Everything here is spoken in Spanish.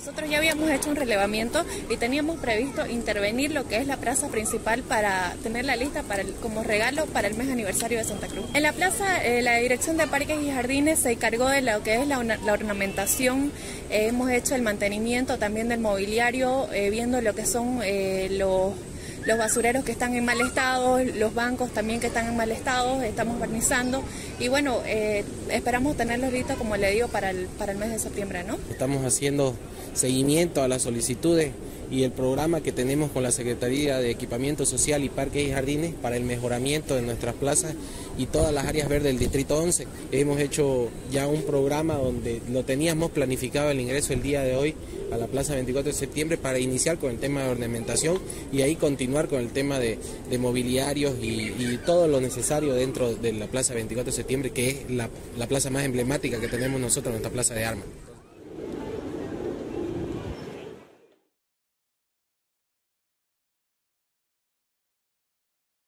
Nosotros ya habíamos hecho un relevamiento y teníamos previsto intervenir lo que es la plaza principal para tenerla lista como regalo para el mes aniversario de Santa Cruz. En la plaza, la Dirección de Parques y Jardines se encargó de lo que es la ornamentación. Hemos hecho el mantenimiento también del mobiliario, viendo lo que son los basureros que están en mal estado, los bancos también que están en mal estado, estamos barnizando y bueno, esperamos tenerlos listos, como le digo, para el mes de septiembre, ¿no? Estamos haciendo seguimiento a las solicitudes y el programa que tenemos con la Secretaría de Equipamiento Social y Parques y Jardines para el mejoramiento de nuestras plazas y todas las áreas verdes del Distrito 11. Hemos hecho ya un programa donde lo teníamos planificado el ingreso el día de hoy a la Plaza 24 de septiembre para iniciar con el tema de ornamentación y ahí continuar con el tema de mobiliarios y todo lo necesario dentro de la Plaza 24 de septiembre, que es la plaza más emblemática que tenemos nosotros, nuestra plaza de armas.